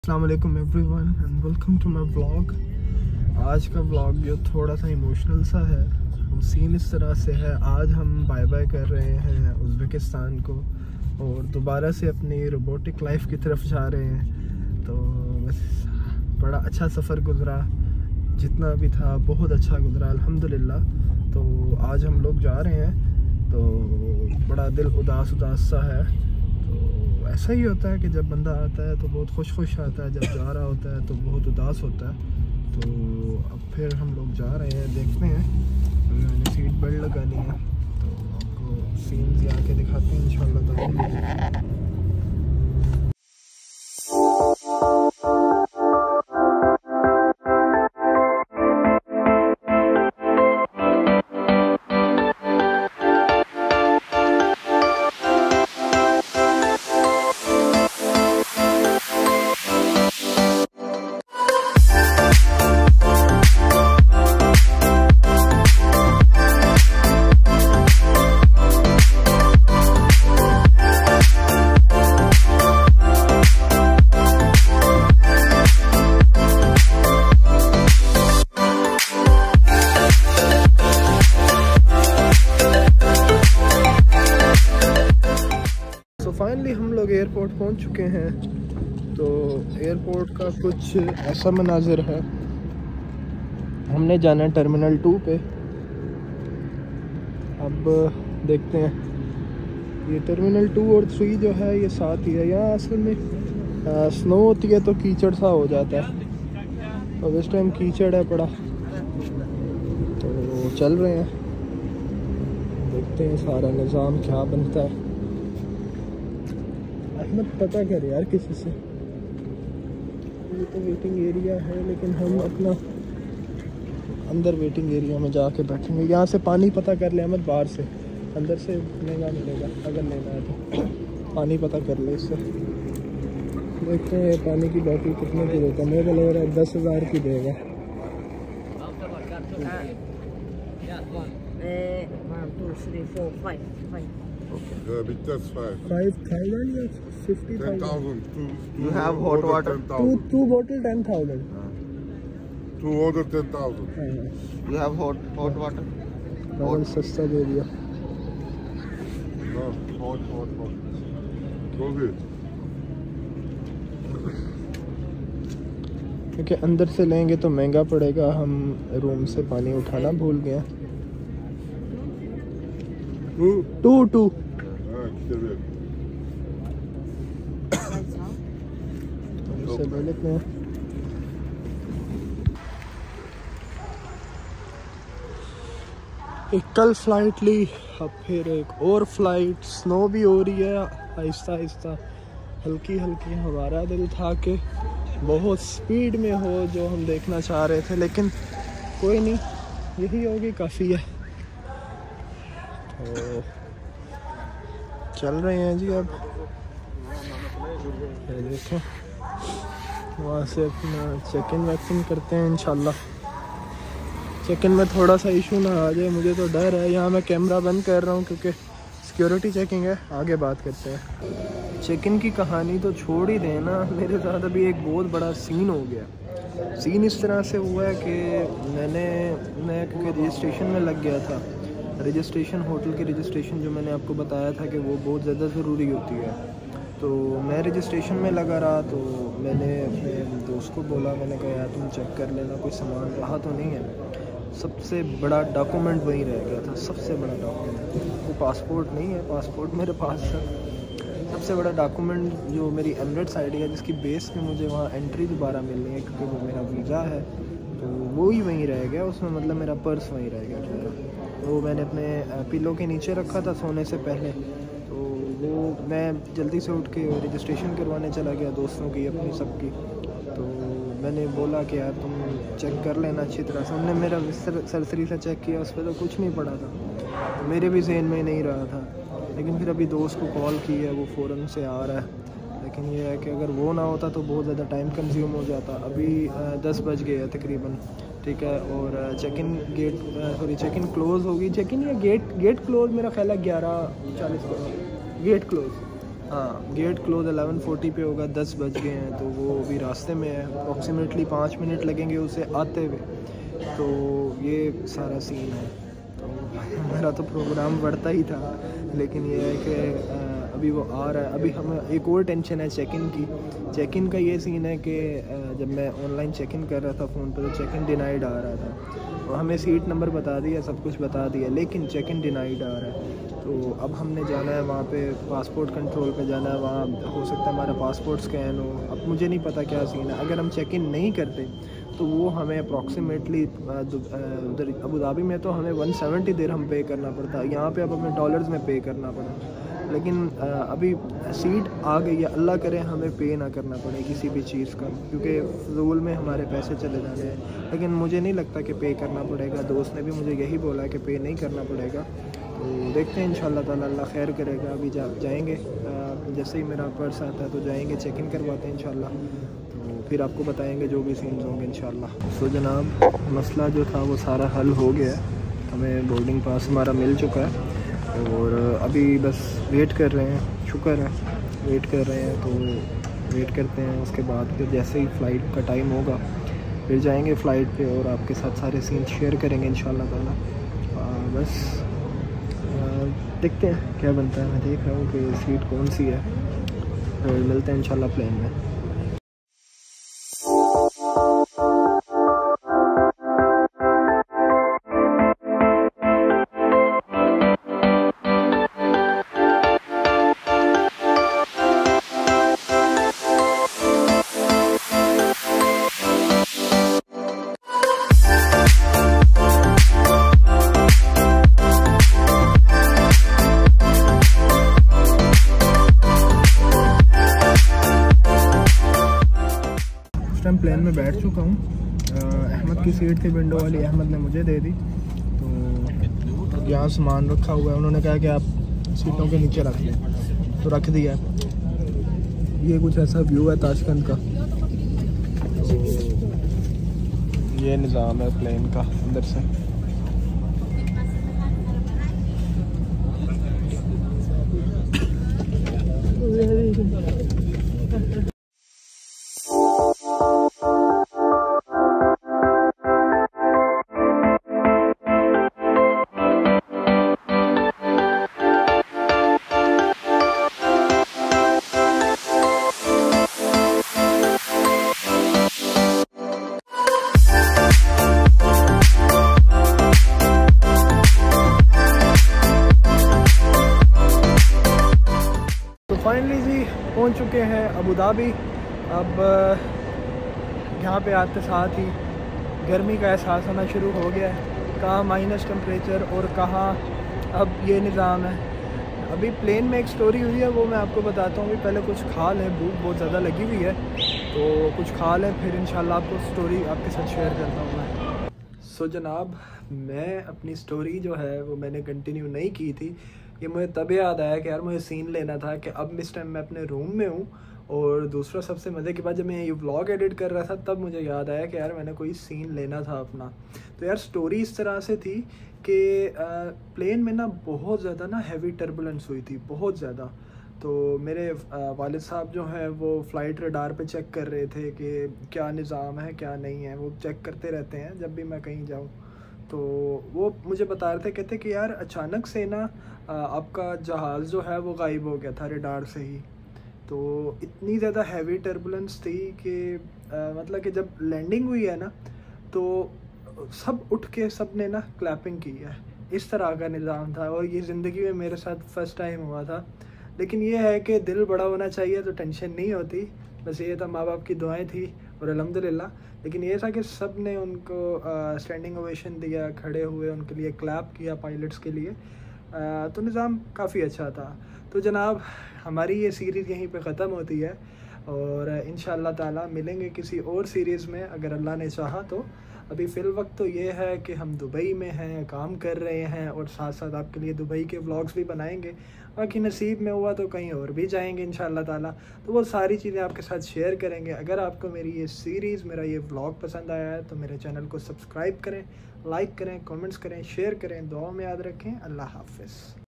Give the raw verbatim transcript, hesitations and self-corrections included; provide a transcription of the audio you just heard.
अस्सलाम वालेकुम everyone and welcome to my vlog. आज का व्लॉग जो थोड़ा सा इमोशनल सा है, वो सीन इस तरह से है। आज हम बाय बाय कर रहे हैं उज़्बेकिस्तान को और दोबारा से अपनी रोबोटिक लाइफ की तरफ जा रहे हैं। तो बस बड़ा अच्छा सफ़र गुज़रा, जितना भी था बहुत अच्छा गुज़रा अल्हम्दुलिल्लाह। तो आज हम लोग जा रहे हैं तो बड़ा दिल उदास उदास सा है। तो ऐसा ही होता है कि जब बंदा आता है तो बहुत खुश खुश आता है, जब जा रहा होता है तो बहुत उदास होता है। तो अब फिर हम लोग जा रहे हैं, देखते हैं। मैंने सीट बेल्ट लगानी है तो आपको सीन्स यहाँ के दिखाते हैं इंशाल्लाह। फाइनली हम लोग एयरपोर्ट पहुंच चुके हैं। तो एयरपोर्ट का कुछ ऐसा मनाजिर है। हमने जाना है टर्मिनल टू पे। अब देखते हैं, ये टर्मिनल टू और थ्री जो है ये साथ ही है। यहाँ असल में आ, स्नो होती है तो कीचड़ सा हो जाता है और इस टाइम कीचड़ है पड़ा। तो चल रहे हैं, देखते हैं सारा निज़ाम क्या बनता है। अहमद पता कर यार किसी से। ये तो वेटिंग एरिया है लेकिन हम अपना अंदर वेटिंग एरिया में जाके बैठेंगे। यहाँ से पानी पता कर ले अहमद, बाहर से। अंदर से महंगा मिलेगा अगर लेना है तो पानी पता कर ले इससे। देखते हैं पानी की बोतल कितने की देता है। मेरे को लग रहा है दस हज़ार की देगा। Yeah, big that's five. Five thousand or fifty Ten thousand? thousand. Two, two. You have hot order water? ten Two thousand. two bottle ten thousand. Two order ten thousand. You have hot hot water? बहुत सस्ता दे दिया। No, hot, hot, hot. Go ahead. क्योंकि अंदर से लेंगे तो महंगा पड़ेगा। हम रूम से पानी उठाना भूल गए। Two. Two two Ah, get it. से ले लेते हैं। एक कल फ्लाइट ली, अब फिर एक और फ्लाइट। स्नो भी हो रही है आहिस्ता आहिस्ता, हल्की हल्की। हमारा दिल था कि बहुत स्पीड में हो जो हम देखना चाह रहे थे, लेकिन कोई नहीं, यही होगी काफ़ी है। तो चल रहे हैं जी। अब ये देखो, वहाँ से अपना चेक इन वैक्सीन करते हैं इंशाल्लाह। चेक इन में थोड़ा सा इशू ना आ जाए, मुझे तो डर है। यहाँ मैं कैमरा बंद कर रहा हूँ क्योंकि सिक्योरिटी चेकिंग है। आगे बात करते हैं। चेक इन की कहानी तो छोड़ ही देना, मेरे साथ अभी एक बहुत बड़ा सीन हो गया। सीन इस तरह से हुआ है कि मैंने मैं क्योंकि रजिस्ट्रेशन में लग गया था। रजिस्ट्रेशन, होटल की रजिस्ट्रेशन जो मैंने आपको बताया था कि वो बहुत ज़्यादा ज़रूरी होती है। तो मैं रजिस्ट्रेशन में लगा रहा। तो मैंने अपने दोस्त को बोला, मैंने कहा यार तुम चेक कर लेना कोई सामान रहा तो नहीं है। सबसे बड़ा डॉक्यूमेंट वहीं रह गया था, सबसे बड़ा डॉक्यूमेंट। वो पासपोर्ट नहीं है, पासपोर्ट मेरे पास था। सबसे बड़ा डॉक्यूमेंट जो मेरी एमिरेट्स आईडी है, जिसकी बेस पे मुझे वहाँ एंट्री दोबारा मिलनी है क्योंकि वो मेरा वीज़ा है, तो वो ही वहीं रह गया। उसमें मतलब मेरा पर्स वहीं रह गया था। वो मैंने अपने पिलो के नीचे रखा था सोने से पहले। तो वो मैं जल्दी से उठ के रजिस्ट्रेशन करवाने चला गया दोस्तों की, अपनी सबकी। तो मैंने बोला कि यार तुम चेक कर लेना अच्छी तरह से। उन्होंने मेरा सरसरी से चेक किया, उस पर तो कुछ नहीं पड़ा था। तो मेरे भी जहन में नहीं रहा था, लेकिन फिर अभी दोस्त को कॉल की है, वो फ़ौरन से आ रहा है। लेकिन ये है कि अगर वो ना होता तो बहुत ज़्यादा टाइम कंज्यूम हो जाता। अभी दस बज गए हैं तकरीबन, ठीक है। और check in gate sorry check in close होगी। चेक इन या गेट गेट क्लोज़ मेरा ख्याल है ग्यारह चालीस पर गेट क्लोज़। हाँ गेट क्लोज एलेवन फोर्टी पे होगा, दस बज गए हैं तो वो अभी रास्ते में है, अप्रॉक्सीमेटली पाँच मिनट लगेंगे उसे आते हुए। तो ये सारा सीन है। तो मेरा तो प्रोग्राम बढ़ता ही था, लेकिन ये है कि अभी वो आ रहा है। अभी हमें एक और टेंशन है चेक इन की। चेक इन का ये सीन है कि जब मैं ऑनलाइन चेक इन कर रहा था फ़ोन पर, तो चेक इन डिनाइड आ रहा था। और हमें सीट नंबर बता दिया, सब कुछ बता दिया, लेकिन चेक इन डिनाइड आ रहा है। तो अब हमने जाना है वहाँ पे, पासपोर्ट कंट्रोल पे जाना है। वहाँ हो सकता है हमारा पासपोर्ट स्कैन हो। अब मुझे नहीं पता क्या सीन है। अगर हम चेक इन नहीं करते तो वो हमें अप्रॉक्सीमेटली उधर अबू धाबी में तो हमें वन सेवेंटी दिरहम पे करना पड़ता है, यहाँ पे अब हमें डॉलर्स में पे करना पड़ा। लेकिन अभी सीट आ गई है, अल्लाह करे हमें पे ना करना पड़े किसी भी चीज़ का, क्योंकि फजूल में हमारे पैसे चले जाने हैं। लेकिन मुझे नहीं लगता कि पे करना पड़ेगा। दोस्त ने भी मुझे यही बोला कि पे नहीं करना पड़ेगा। तो देखते हैं इंशाल्लाह ताला, अल्लाह खैर करेगा। अभी जा जाएंगे, जैसे ही मेरा पर्स आता है तो जाएंगे, चेक इन करवाते हैं इंशाल्लाह। तो फिर आपको बताएंगे जो भी सीन्स होंगे इंशाल्लाह। सो जनाब, मसला जो था वो सारा हल हो गया है। हमें बोर्डिंग पास हमारा मिल चुका है और अभी बस वेट कर रहे हैं। शुक्र है वेट कर रहे हैं, तो वेट करते हैं। उसके बाद फिर जैसे ही फ़्लाइट का टाइम होगा फिर जाएंगे फ़्लाइट पे और आपके साथ सारे सीन शेयर करेंगे इंशाल्लाह ताला। बस देखते हैं क्या बनता है। मैं देख रहा हूँ कि सीट कौन सी है। तो मिलते हैं इंशाल्लाह प्लेन में। प्लेन में बैठ चुका हूँ। अहमद की सीट थी विंडो वाली, अहमद ने मुझे दे दी। तो यहाँ सामान रखा हुआ है, उन्होंने कहा कि आप सीटों के नीचे रख लें, तो रख दिया। ये कुछ ऐसा व्यू है ताशकंद का। तो ये निज़ाम है प्लेन का अंदर से। फाइनली जी पहुंच चुके हैं अबू धाबी। अब यहाँ पे आते साथ ही गर्मी का एहसास होना शुरू हो गया है। कहाँ माइनस टेम्परेचर और कहाँ अब ये निज़ाम है। अभी प्लेन में एक स्टोरी हुई है, वो मैं आपको बताता हूँ। अभी पहले कुछ खा लें, भूख बहुत ज़्यादा लगी हुई है, तो कुछ खा लें, फिर इंशाल्लाह आपको स्टोरी आपके साथ शेयर करता हूँ मैं। सो जनाब, मैं अपनी स्टोरी जो है वो मैंने कंटिन्यू नहीं की थी। ये मुझे तब याद आया कि यार मुझे सीन लेना था कि अब इस टाइम मैं अपने रूम में हूँ। और दूसरा सबसे मज़े की बात, जब मैं ये व्लॉग एडिट कर रहा था तब मुझे याद आया कि यार मैंने कोई सीन लेना था अपना। तो यार स्टोरी इस तरह से थी कि प्लेन में ना बहुत ज़्यादा ना हैवी टर्बुलेंस हुई थी, बहुत ज़्यादा। तो मेरे वालिद साहब जो हैं वो फ़्लाइट रडार पे चेक कर रहे थे कि क्या निज़ाम है क्या नहीं है। वो चेक करते रहते हैं जब भी मैं कहीं जाऊँ। तो वो मुझे बता रहे थे, कहते कि यार अचानक से ना आपका जहाज़ जो है वो गायब हो गया था रडार से ही। तो इतनी ज़्यादा हैवी टर्बुलेंस थी कि मतलब कि जब लैंडिंग हुई है ना तो सब उठ के सब ने ना क्लैपिंग की है। इस तरह का निज़ाम था और ये ज़िंदगी में मेरे साथ फर्स्ट टाइम हुआ था। लेकिन ये है कि दिल बड़ा होना चाहिए तो टेंशन नहीं होती। बस ये था, माँ बाप की दुआएं थी और अल्हम्दुलिल्लाह। लेकिन ये था कि सब ने उनको स्टैंडिंग ओवेशन दिया, खड़े हुए उनके लिए क्लैप किया पायलट्स के लिए। आ, तो निज़ाम काफ़ी अच्छा था। तो जनाब, हमारी ये सीरीज़ यहीं पे ख़त्म होती है और इंशाअल्लाह ताला मिलेंगे किसी और सीरीज़ में अगर अल्लाह ने चाहा तो। अभी फ़िल वक्त तो ये है कि हम दुबई में हैं, काम कर रहे हैं और साथ साथ आपके लिए दुबई के व्लॉग्स भी बनाएंगे। बाकी नसीब में हुआ तो कहीं और भी जाएंगे इंशाअल्लाह ताला। तो वो सारी चीज़ें आपके साथ शेयर करेंगे। अगर आपको मेरी ये सीरीज़, मेरा ये व्लॉग पसंद आया है तो मेरे चैनल को सब्सक्राइब करें, लाइक करें, कमेंट्स करें, शेयर करें, दुआ में याद रखें। अल्लाह हाफ़िज़।